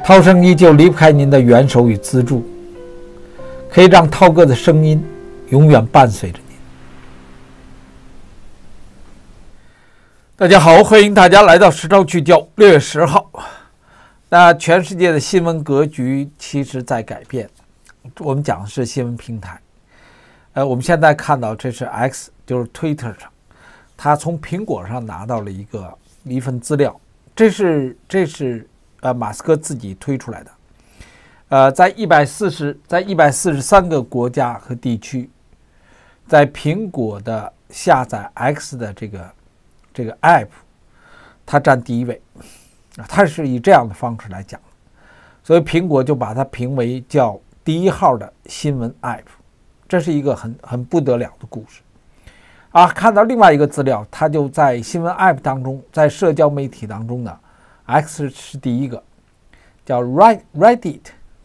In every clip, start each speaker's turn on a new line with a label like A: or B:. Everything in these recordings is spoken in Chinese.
A: 涛声依旧离不开您的援手与资助，可以让涛哥的声音永远伴随着您。大家好，欢迎大家来到实招聚焦。6月10号，那全世界的新闻格局其实在改变。我们讲的是新闻平台。我们现在看到这是 X， 就是 Twitter 上，他从苹果上拿到了一份资料，这是马斯克自己推出来的。在143个国家和地区，在苹果的下载 X 的这个 app， 它占第一位，它是以这样的方式来讲，所以苹果就把它评为叫第一号的新闻 app， 这是一个很不得了的故事啊！看到另外一个资料，它就在新闻 app 当中，在社交媒体当中呢 ，X 是第一个，叫 Reddit，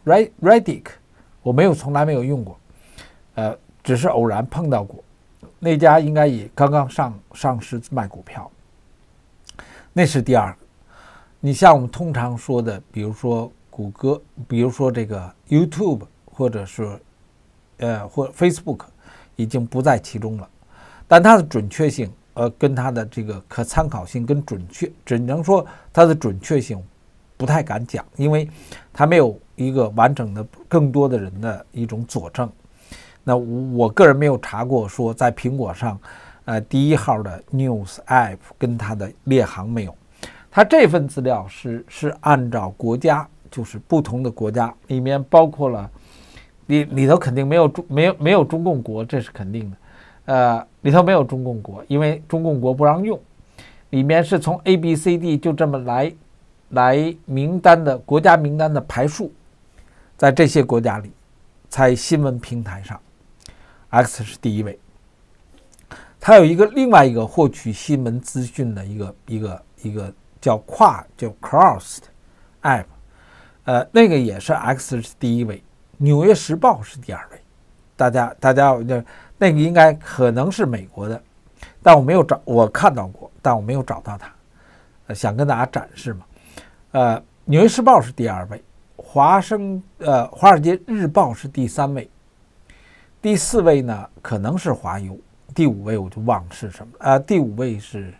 A: 我从来没有用过，只是偶然碰到过。那家应该也刚刚上市卖股票，那是第二个。你像我们通常说的，比如说谷歌，比如说这个 YouTube， 或者是或 Facebook， 已经不在其中了。但它的准确性，跟它的这个可参考性跟准确，只能说它的准确性不太敢讲，因为它没有一个完整的更多的人的一种佐证。那我个人没有查过说在苹果上，第一号的 News App 跟它的列行没有。它这份资料是按照国家，就是不同的国家里面包括了，里头肯定没有中共国，这是肯定的。里头没有中共国，因为中共国不让用。里面是从 A、B、C、D 就这么来名单的国家名单的排数，在这些国家里，在新闻平台上 ，X 是第一位。它有另外一个获取新闻资讯的一个叫 Crossed App， 那个也是 X 是第一位，纽约时报是第二位。大家那个应该可能是美国的，但我看到过，但我没有找到它，想跟大家展示嘛。纽约时报是第二位，华尔街日报是第三位，第四位呢可能是华邮，第五位我就忘了是什么。第五位是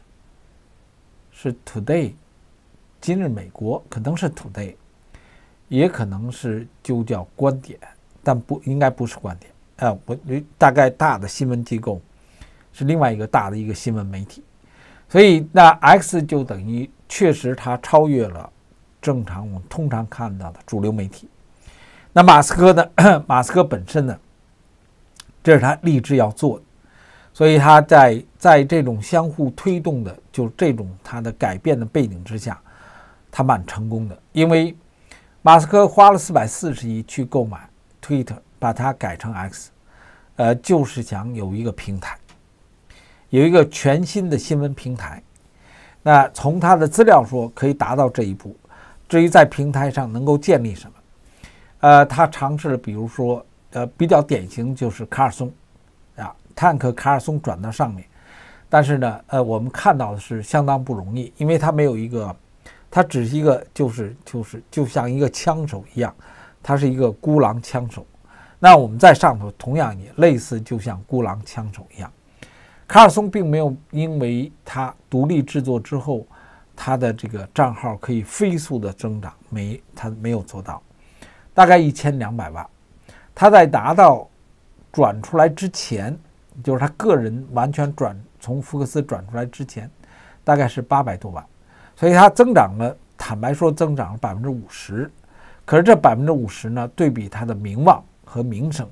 A: Today， 今日美国可能是 Today， 也可能是就叫观点，但应该不是观点。我大概大的新闻机构是另外一个大的一个新闻媒体，所以那 X 就等于确实它超越了正常我们通常看到的主流媒体。那马斯克呢？马斯克本身呢，这是他立志要做的，所以他在这种相互推动的，就这种他的改变的背景之下，他蛮成功的。因为马斯克花了440亿去购买 Twitter， 把它改成 X， 就是想有一个平台，有一个全新的新闻平台。那从他的资料说，可以达到这一步。至于在平台上能够建立什么，他尝试了，比如说，比较典型就是卡尔松，探克卡尔松转到上面，但是呢，我们看到的是相当不容易，因为他没有他只是一个就像一个枪手一样，他是一个孤狼枪手。那我们在上头同样也类似，就像孤狼枪手一样。卡尔松并没有因为他独立制作之后，他的这个账号可以飞速的增长，他没有做到，大概1200万。他在达到转出来之前，就是他个人完全从福克斯转出来之前，大概是800多万，所以他增长了，坦白说增长了50%。可是这50%呢，对比他的名望和名声，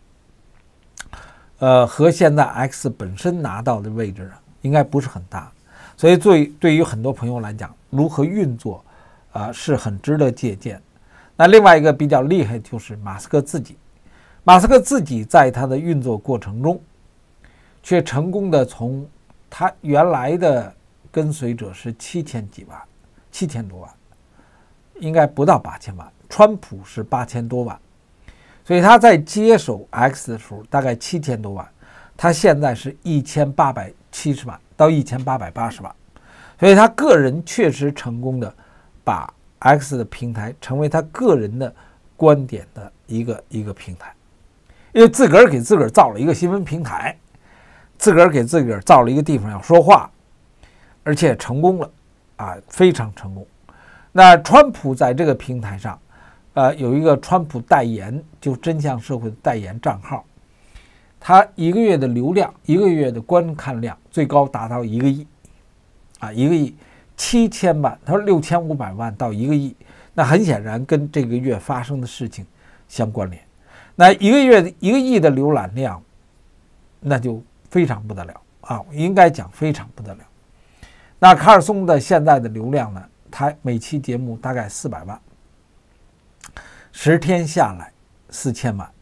A: 和现在 X 本身拿到的位置应该不是很大，所以对于很多朋友来讲，如何运作，是很值得借鉴。那另外一个比较厉害就是马斯克自己在他的运作过程中，却成功的从他原来的跟随者是7000多万，应该不到8000万，川普是8000多万。所以他在接手 X 的时候大概7000多万，他现在是1870万到1880万，所以他个人确实成功的把 X 的平台成为他个人的观点的一个平台，因为自个儿给自个儿造了一个新闻平台，自个儿给自个儿造了一个地方要说话，而且成功了啊，非常成功。那川普在这个平台上，有一个川普代言，就真相社会的代言账号，他一个月的流量，一个月的观看量最高达到1个亿，啊，1个亿7000万，他说6500万到1个亿，那很显然跟这个月发生的事情相关联。那一个月1个亿的浏览量，那就非常不得了啊，应该讲非常不得了。那卡尔松的现在的流量呢，他每期节目大概400万，10天下来4000万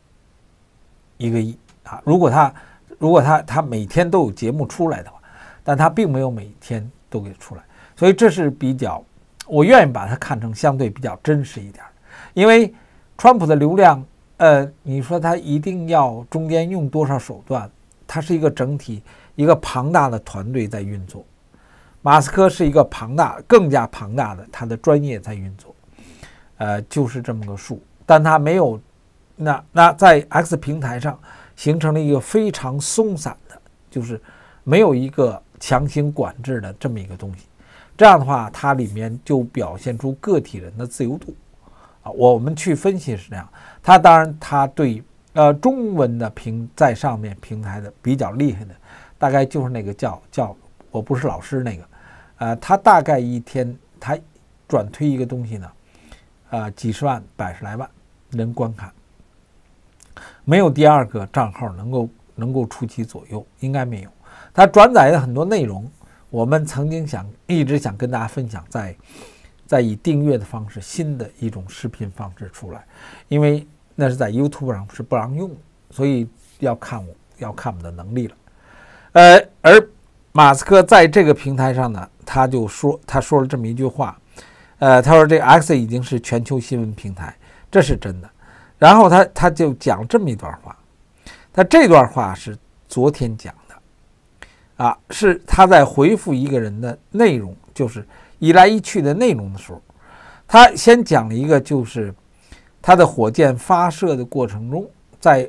A: ，1个亿啊！如果他每天都有节目出来的话，但他并没有每天都给出来，所以这是比较，我愿意把它看成相对比较真实一点，因为川普的流量，你说他一定要中间用多少手段？它是一个整体，一个庞大的团队在运作。马斯克是一个更加庞大的他的专业在运作，就是这么个数。但他没有，那在 X 平台上形成了一个非常松散的，就是没有一个强行管制的这么一个东西。这样的话，它里面就表现出个体人的自由度啊。我们去分析是这样。他当然他对中文的在上面平台的比较厉害的，大概就是那个叫我不是老师那个，他大概一天他转推一个东西呢，几十万、100来万人观看，没有第二个账号能够出其左右，应该没有。他转载的很多内容，我们曾经一直想跟大家分享，在以订阅的方式，新的一种视频方式出来，因为那是在 YouTube 上是不让用的，所以要看我们的能力了。而马斯克在这个平台上呢，他说了这么一句话，他说这个 X 已经是全球新闻平台，这是真的。然后他就讲这么一段话，他这段话是昨天讲的，啊，是他在回复一个人的内容，就是一来一去的内容的时候，他先讲了一个，就是他的火箭发射的过程中，在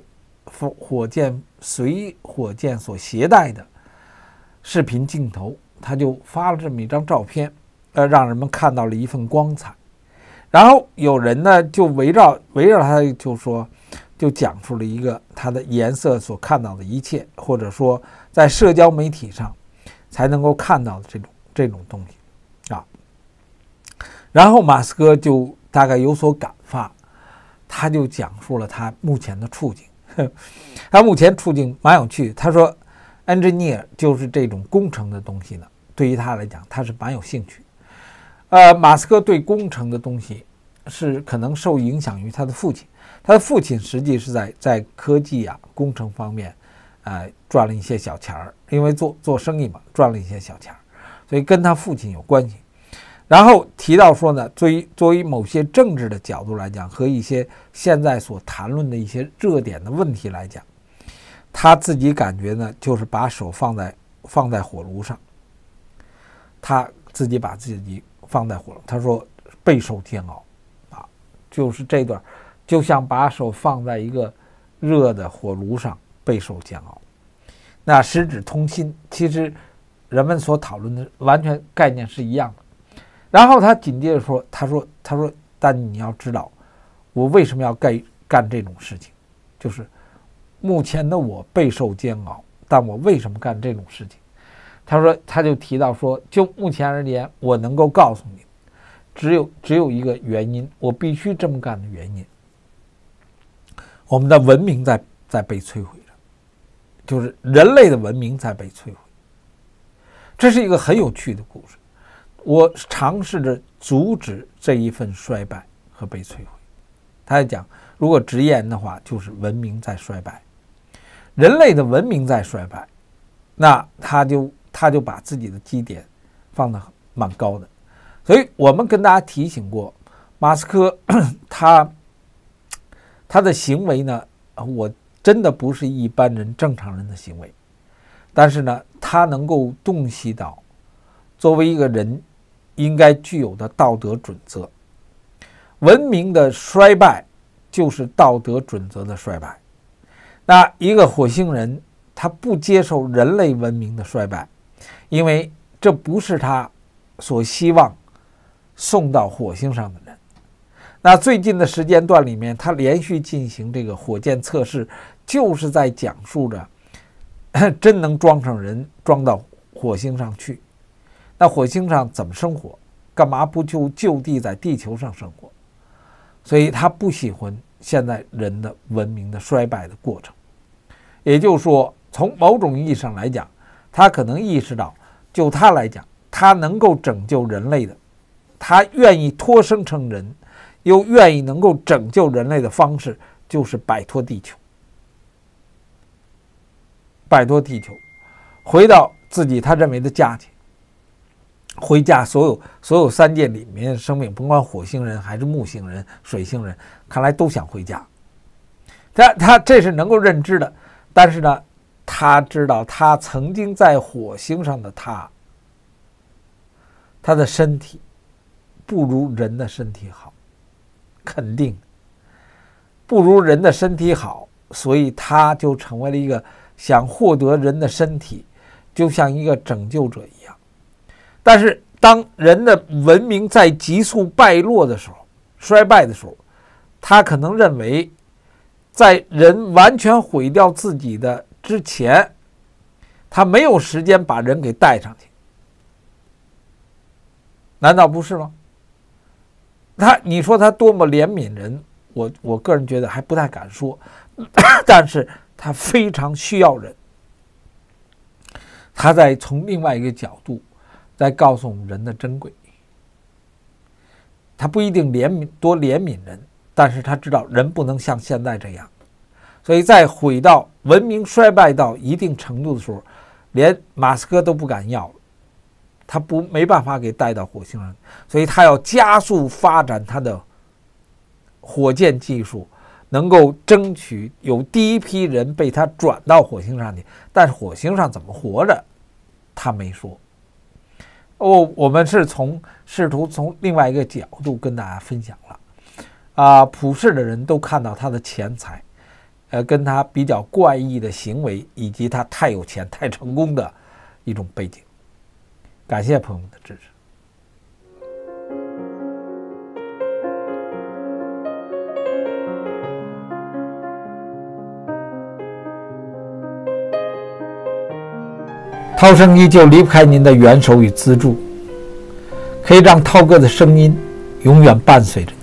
A: 随火箭所携带的视频镜头，他就发了这么一张照片，让人们看到了一份光彩。然后有人呢就围绕他就讲述了一个他的颜色所看到的一切，或者说在社交媒体上才能够看到的这种东西啊。然后马斯克就大概有所感发，他就讲述了他目前的处境。他目前处境蛮有趣，他说 engineer 就是这种工程的东西呢，对于他来讲他是蛮有兴趣。马斯克对工程的东西是可能受影响于他的父亲，他的父亲实际是在科技工程方面赚了一些小钱儿，因为做生意嘛，赚了一些小钱儿，所以跟他父亲有关系。然后提到说呢，作为某些政治的角度来讲，和一些现在所谈论的一些热点的问题来讲，他自己感觉呢，就是把手放在火炉上，他自己把自己放在火炉，他说备受煎熬啊，就是这段就像把手放在一个热的火炉上备受煎熬。那十指通心，其实人们所讨论的完全概念是一样的。然后他紧接着说，他说，但你要知道，我为什么要干这种事情，就是目前的我备受煎熬，但我为什么干这种事情？他就提到说，就目前而言，我能够告诉你，只有一个原因，我必须这么干的原因，我们的文明在被摧毁着，就是人类的文明在被摧毁。这是一个很有趣的故事。我尝试着阻止这一份衰败和被摧毁。他在讲，如果直言的话，就是文明在衰败，人类的文明在衰败，那他就把自己的基点放得蛮高的。所以我们跟大家提醒过，马斯克他的行为呢，我真的不是一般人正常人的行为，但是呢，他能够洞悉到作为一个人应该具有的道德准则。文明的衰败就是道德准则的衰败。那一个火星人，他不接受人类文明的衰败，因为这不是他所希望送到火星上的人。那最近的时间段里面，他连续进行这个火箭测试，就是在讲述着真能装上人，装到火星上去。那火星上怎么生活？干嘛不就地在地球上生活？所以他不喜欢现在人的文明的衰败的过程。也就是说，从某种意义上来讲，他可能意识到，就他来讲，他能够拯救人类的，他愿意脱生成人，又愿意能够拯救人类的方式，就是摆脱地球，摆脱地球，回到自己他认为的家庭。回家，所有三界里面生命，甭管火星人还是木星人、水星人，看来都想回家。他这是能够认知的，但是呢，他知道他曾经在火星上的他的身体不如人的身体好，肯定不如人的身体好，所以他就成为了一个想获得人的身体，就像一个拯救者一样。但是当人的文明在急速败落的时候，衰败的时候，他可能认为在人完全毁掉自己的之前，他没有时间把人给带上去，难道不是吗？你说他多么怜悯人，我个人觉得还不太敢说，但是他非常需要人。他在从另外一个角度在告诉我们人的珍贵。他不一定多怜悯人，但是他知道人不能像现在这样，所以在毁到文明衰败到一定程度的时候，连马斯克都不敢要了，他没办法给带到火星上，所以他要加速发展他的火箭技术，能够争取有第一批人被他转到火星上去。但是火星上怎么活着，他没说。我们试图从另外一个角度跟大家分享了，普世的人都看到他的钱财，跟他比较怪异的行为，以及他太有钱、太成功的一种背景。感谢朋友们的支持。涛声依旧离不开您的援手与资助，可以让涛哥的声音永远伴随着你。